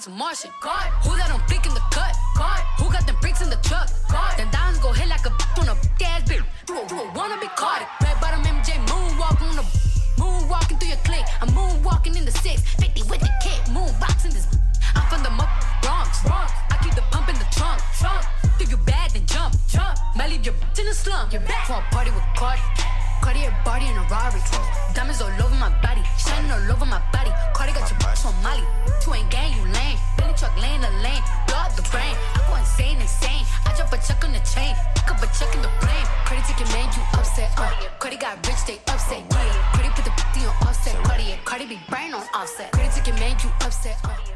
watch Martian. God, who that on flick in the cut? God, who got them bricks in the truck? God, then diamonds go hit like a on a ass bitch. You a wanna be caught. Red bottom MJ moonwalk on the moonwalking through your clique. I'm moonwalking in the 650 with the kick. Moonboxing this. I'm from the Bronx. I keep the pump in the trunk. If you bad, then jump. Might leave your in the slump. You're back for a party with Cardi. Cartier Barty in a Rari. Diamonds all over my body, shining all over my body. Cardi got your bitch on Molly. You ain't gang, you lame. Billy truck laying the lane, blow out the brain. I go insane. I drop a check on the chain, pick up a check in the plane. Cardi take your man, you upset. Cardi got rich, they upset. Yeah. Cardi put the on offset. Cardi be brain on offset. Cardi take your man, you upset.